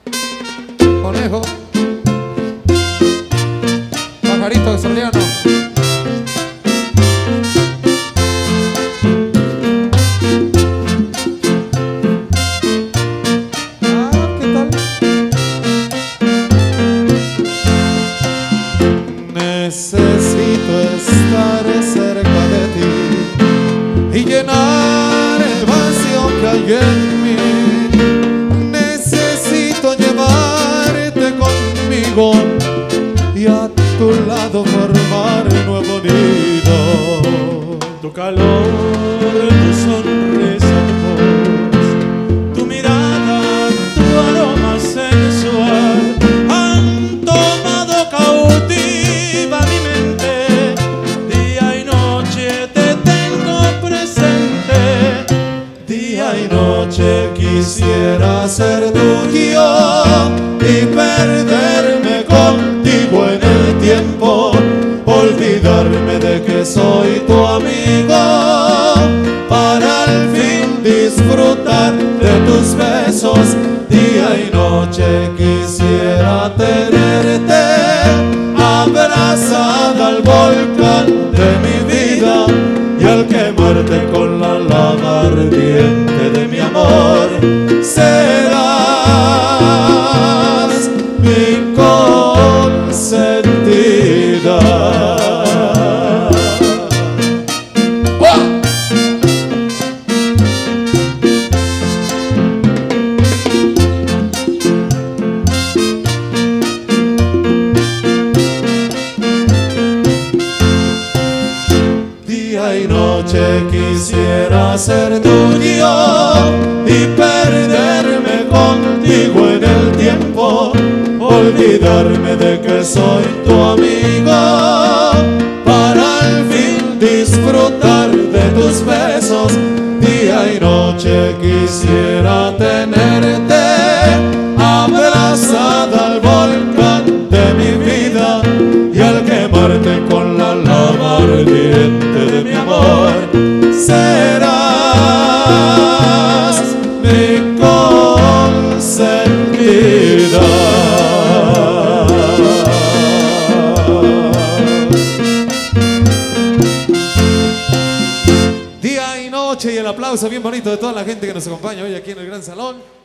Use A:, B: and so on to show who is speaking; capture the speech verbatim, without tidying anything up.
A: Conejo, Pajarito Australiano.
B: Necesito estar cerca de ti y llenar el vacío que hay en mí. Necesito llevarte conmigo y a tu lado formar un nuevo nido.
C: Tu calor, tu sonrisa, tu voz, tu mirada, tu aroma sensual han tomado cautiva mi mente. Día y noche te tengo presente.
B: Día y noche quisiera ser tuyo y perderme contigo en el tiempo, olvidarme de que soy tu amigo, para al fin disfrutar de tus besos. Día y noche quisiera tenerte abrazada al volcán de mi vida, y al quemarte con la lava ardiente de mi amor, serás mi consentida. Día y noche quisiera ser tuyo y perderme contigo en el tiempo, olvidarme de que soy tu amigo, para al fin disfrutar de tus besos. Día y noche quisiera tenerte abrazada al volcán de mi vida, y al quemarte con la lava ardiente de mi amor, serás mi consentida.
A: Día y noche, y el aplauso bien bonito de toda la gente que nos acompaña hoy aquí en el Gran Salón.